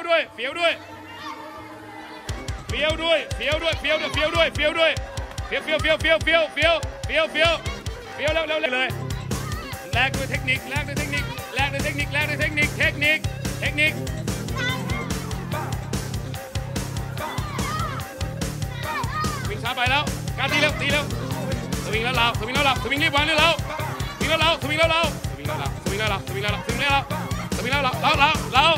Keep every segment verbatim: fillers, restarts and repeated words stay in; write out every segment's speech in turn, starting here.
ด้วยเฟี้ยวด้วยเฟี้ยวด้วยเฟี้ยวด้วยเฟี้ยวด้วยเฟี้ยวด้วยเฟี้ยวด้วยเฟี้ยวเฟี้ยวเฟี้ยวเฟี้ยวเฟี้ยวเฟี้ยวเฟี้ยวเฟี้ยวเฟี้ยวแล้วแล้วเลยแลกด้วยเทคนิคแลกด้วยเทคนิคแลกด้วยเทคนิคแลกด้วยเทคนิคเทคนิคเทคนิควิ่งช้าไปแล้วการตีเร็วตีเร็วสวิงแล้วเราสวิงแล้วเราสวิงรีบวางเลยเราสวิงแล้วเราสวิงแล้วเราสวิงแล้วเราสวิงแล้วเราสวิงแล้วเราสวิงแล้วเราสวิงแล้วเราเราเราเรา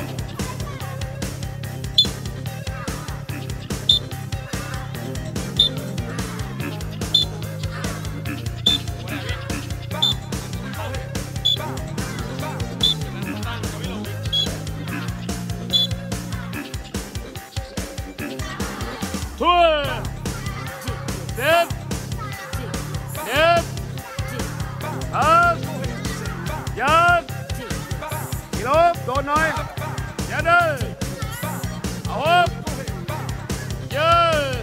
ทั่วเด็ดเด็ดฮักยัดกิโลโดนหน่อยยัดเลยเอาฮับยัด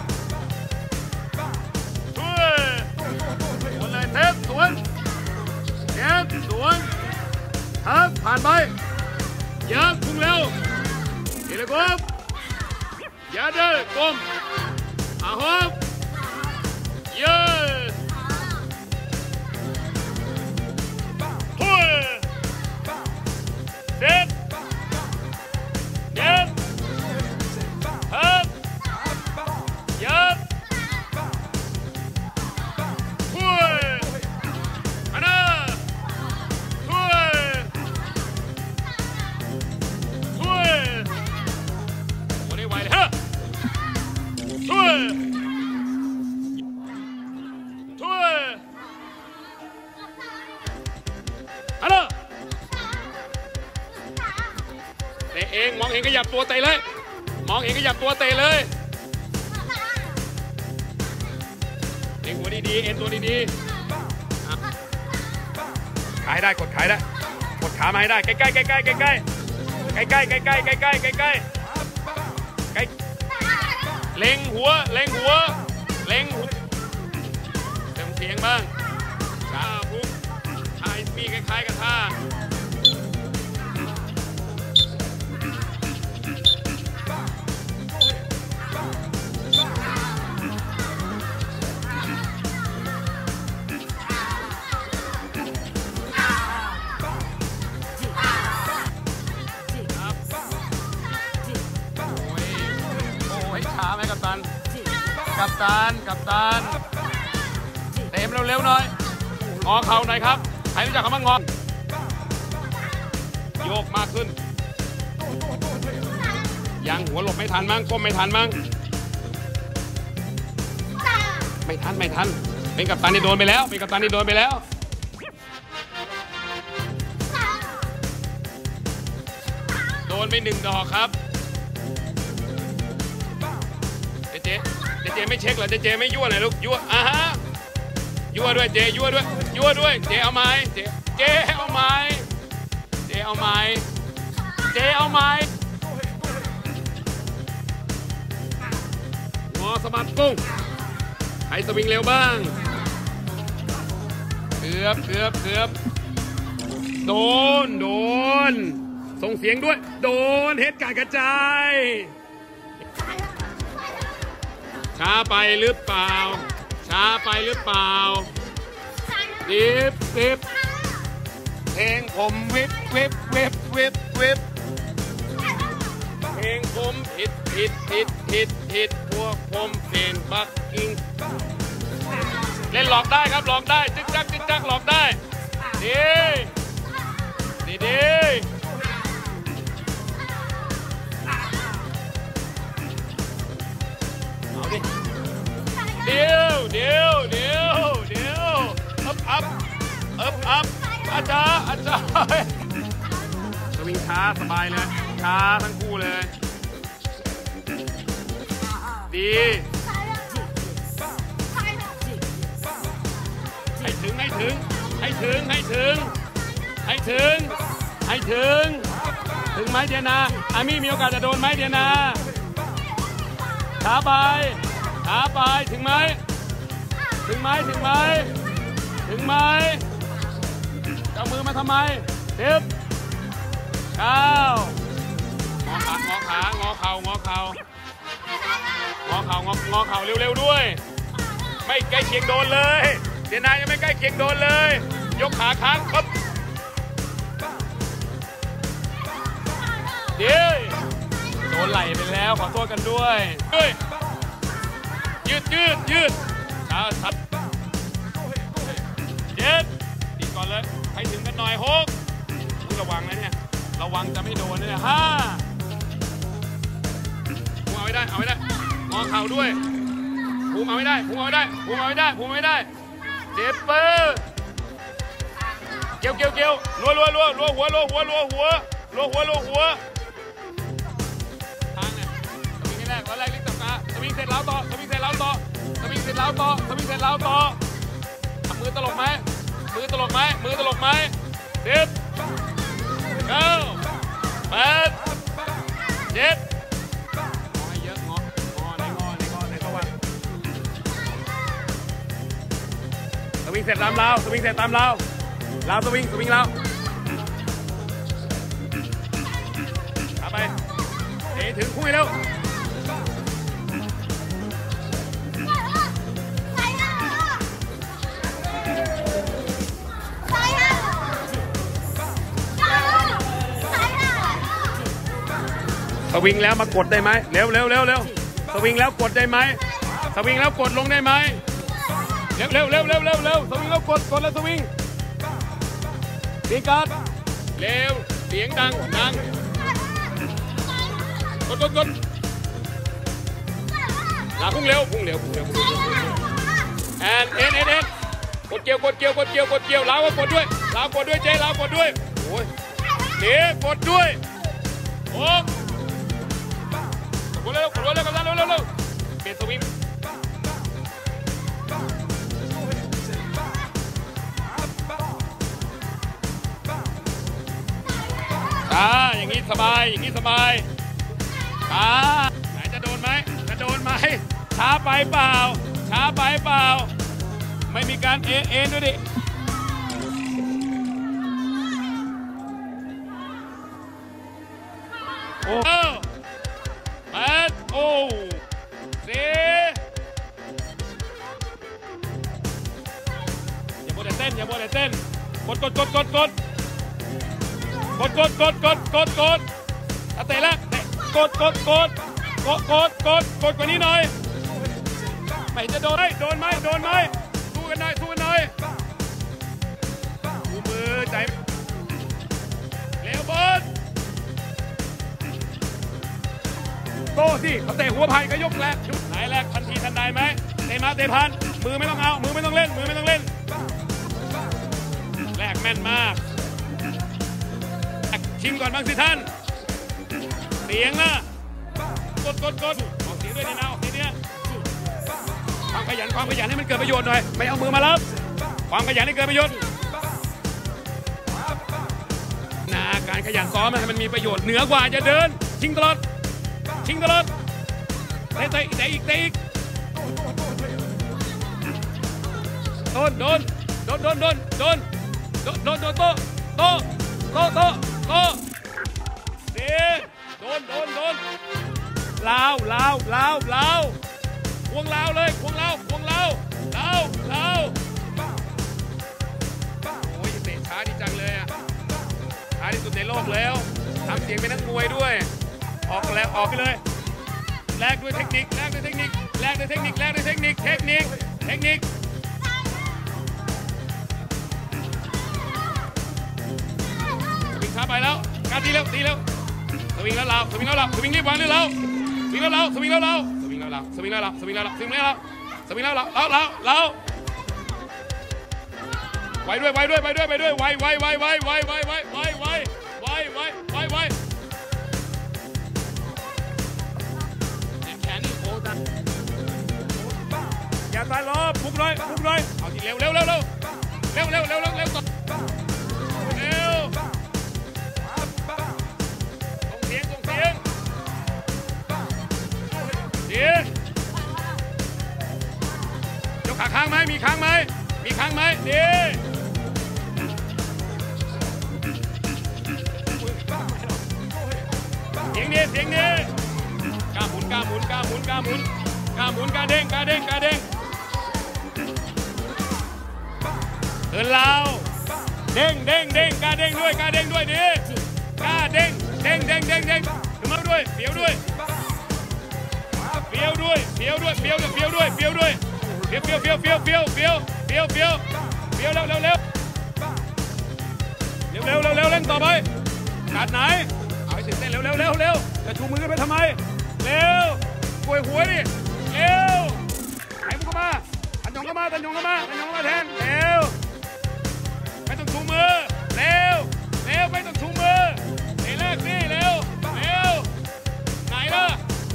ทั่วคนเลยเทปสวนเทปสวนฮักผ่านไปยัดพุ่งเร็วกิโลกรัมยัดเลยกลมเอาฮับยัดทั่วเด็ดเด็ดฮับยัดทั่วอันนั้นทั่วทั่ววันนี้ไหวเลยฮะทั่วทั่วอันนั้นเตะเองมองเองขยับตัวเตะเลยมองเองขยับตัวเตะเลยเองหัวดีๆเอ็นตัวดีๆขายได้กดขายได้กดขามาให้ได้ใกล้ๆใกล้ๆใกล้ๆใกล้ๆใกล้ๆใกล้ๆใกล้ๆใกล้ๆใกล้ๆใกล้ๆใกล้เล็งหัวเล็งหัวเล็งหัวเสียงเสียงบ้างชาปุ๊บชายมีคล้ายๆกันท่ากัปตันกัปตันกัปตันเต็มเร็วๆหน่อยงอเข่าหน่อยครับใครรู้จักคำว่างอโยกมากขึ้นยังหัวหลบไม่ทันมั้งก้มไม่ทันมั้งไม่ทันไม่ทันเป็นกัปตันที่โดนไปแล้วเป็นกัปตันที่โดนไปแล้วโดนไปหนึ่งดอกครับเจเจเจไม่เช็คเหรอเจเจไม่ยั่วหน่อยลูกยั่วอ่ะฮะยั่วด้วยเจยั่วด้วยยั่วด้วยเจเอาไม้เจเจเอาไม้เจเอาไม้เจเอาไม้งอสะบัดกุ้งให้สวิงเร็วบ้างเกือบเกือบเกือบโดนโดนส่งเสียงด้วยโดนเฮดการกระจายช้าไปหรือเปล่าช้าไปหรือเปล่าดิบดิบเพลงผมวิบวิบวิบวิบวิบเพลงผมผิดผิดผิดผิดผิดพวกผมเป็นบักกิ้งเล่นหลอกได้ครับหลอกได้จึ๊กจักจึ๊กจักหลอกได้ดีดีดีเดี๋ยวเดี๋ยวเดี๋ยวเดี๋ยวอัพอัพอัพอัพอาจารย์อาจารย์สวิงช้าสบายเลยช้าทั้งคู่เลยดีให้ถึงให้ถึงให้ถึงให้ถึงให้ถึงให้ถึงถึงไหมเดียนาอามี่มีโอกาสจะโดนไหมเดียนาช้าไปช้าไปถึงไหมถึงไหมถึงไหมถึงไหมเอามือมาทำไมสิบเก้ามองปากมองเข่างอเข่างองอเข่าเร็วๆด้วยไม่ใกล้เคียงโดนเลยเจนายยังไม่ใกล้เคียงโดนเลยยกขาค้างปั๊บเดี๋ยวโดนไหลไปแล้วขอโทษกันด้วยด้วยยืดยืดยืดขาทัดเจ็ดดีก่อนเลยให้ถึงกันหน่อยหกระวังนะเนี่ยระวังจะไม่โดนเนี่ยห้าพุ่งเอาไม่ได้เอาไม่ได้งอเข่าด้วยพุ่งเอาไม่ได้พุ่งเอาไม่ได้พุ่งเอาไม่ได้พุ่งไม่ได้เจ็บเปิดเกี่ยวเกี่ยวเกี่ยวรัวรัวรัวรัวหัวรัวหัวรัวหัวรัวหัวรัวหัวทางเนี่ยสวิงแรกตอนแรกลิกตับขาสวิงเสร็จแล้วต่อสวิงเสร็จแล้วต่อสวิงเสร็จแล้วต่อสวิงเสร็จแล้วต่อทำมือตลกไหมมือตลกไหมมือตลกไหมเจ็บเก้าแปดเจ็ดงอให้เยอะงองอในงอในงอในก็ว่าสวิงเสร็จตามเราสวิงเสร็จตามเราเราสวิงสวิงเราขาไปเอ๋ถึงคุยแล้วสวิงแล้วมากดได้ไหมเร็วเร็วเร็วเร็วสวิงแล้วกดได้ไหมสวิงแล้วกดลงได้ไหมเร็วเร็วเร็วเร็วเร็วเร็วสวิงแล้วกดกดแล้วสวิงดีกัดเร็วเสียงดังดังกดกดกดลาพุ่งเร็วพุ่งเร็วพุ่งเร็วแอนเอ็นเอ็นเอ็นกดเกี่ยวกดเกี่ยวกดเกี่ยวกดเกี่ยวลาวกดด้วยลาวกดด้วยเจ๊ลาวกดด้วยโอ้ยเจ๊กดด้วยโอ้กดเร็วกดเร็วกดเร็วเร็วเร็วเร็วเปลี่ยนสวิงช้าอย่างนี้สบายอย่างนี้สบายช้าไหนจะโดนไหมจะโดนไหมช้าไปเปล่าช้าไปเปล่าไม่มีการเอ็นเอ็นด้วยดิโอ้แปดโอ้สี่อย่าโมเดลเต้นอย่าโมเดลเต้นกดกดกดกดกดกดกดกดกดกดกดเตะแล้วเตะกดกดกดกดกดกดกดกว่านี้หน่อยไม่จะโดนไหมโดนไหมโดนไหมสู้กันหน่อยสู้กันหน่อยดูมือใจเร็วบอลโตสิเขาเตะหัวไผ่ก็ยกแรกชุดไหนแรกทันทีทันใดไหมเตะมาเตะพันมือไม่ต้องเอามือไม่ต้องเล่นมือไม่ต้องเล่นแรกแม่นมากชิงก่อนบ้างสิท่านเสียงนะกดกดกดออกเสียงด้วยนะออกเสียงเนี้ยความขยันความขยันให้มันเกิดประโยชน์หน่อยไม่เอามือมารับความขยันให้เกิดประโยชน์นะการขยันซ้อมให้มันมีประโยชน์เหนือกว่าจะเดินชิงตลอดชิงตลอดเตะเตะเตะอีกเตะอีกโดนโดนโดนโดนโดนโดนโดนโดนโดนโตโตโตโตโตเดโดนโดนโดนลาวลาวลาวลาวควงลาวเลยควงลาวควงลาวลาวลาวโอ้ยเตะช้าดีจังเลยอ่ะช้าที่สุดในโลกแล้วทำเสียงเป็นนักมวยด้วยออกแล้วออกไปเลยแลกด้วยเทคนิคแลกด้วยเทคนิคแลกด้วยเทคนิคแลกด้วยเทคนิคเทคนิคเทคนิควิ่งช้าไปแล้วการตีแล้วตีแล้วสวิงแล้วเราสวิงแล้วเราสวิงรีบวางด้วยเราสวิงแล้วเราสวิงแล้วเราสวิงแล้วเราสวิงแล้วเราสวิงแล้วเราสวิงแล้วเราสวิงแล้วเราเราเราเราไวด้วยไวด้วยไวด้วยไวด้วยไวไวไวไวไวไวไวไวไวไวไวไวไวแขนนี่โอ้ตันอย่าตายล้อพุ่งเลยพุ่งเลยเอาทีเร็วเร็วเร็วเร็วเร็วเร็วเร็วเร็วเร็วเร็วส่งเสียงส่งเสียงเสียงยกขาค้างไหมมีค้างไหมมีค้างไหมดีเสียงดีเสียงดีกาหมุนกล้าหมุนกล้าหมุนกล้าหมุนกล้าหมุนกล้าเด้งกล้าเด้งกล้าเด้งเดินเราเด้งเด้งเด้งกล้าเด้งด้วยกล้าเด้งด้วยดิกล้าเด้งเด้งเด้งเด้งเด้งถึงมาด้วยเปียวด้วยเปียวด้วยเปียวด้วยเปียวด้วยเปียวด้วยเปียวด้วยเปียวเปียวเปียวเปียวเปียวเปียวเปียวเปียวเปียวเร็วเร็วเร็วเร็วเร็วเร็วเล่นต่อไปกัดไหนเอาให้ถึงเต้นเร็วเร็วเร็วเร็วจะชูมือไปทำไมเร็วกวยหัวดิเร็วไหนมึงเข้ามาตันยงเข้ามาตันยงเข้ามาตันยงเข้ามาแทนเร็วไม่ต้องชูมือเร็วเร็วไม่ต้องชูมือไอ้แรกนี่เร็วเร็วไหนล่ะ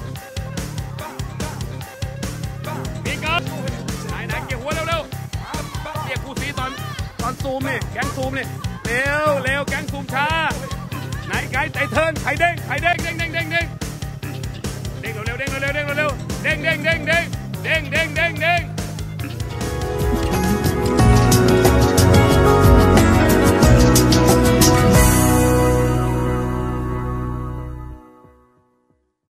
ปีกับไหนไหนเกี่ยวหัวเร็วเร็วเกี่ยวกูสีตอนตอนซูมนี่แก๊งซูมนี่เร็วเร็วแก๊งซูมช้าไหนไก่ไต่เทิร์นไข่เด้งไข่เด้งเด้งเด้งเด้งเด้งเด้งเร็วเร็วเด้ง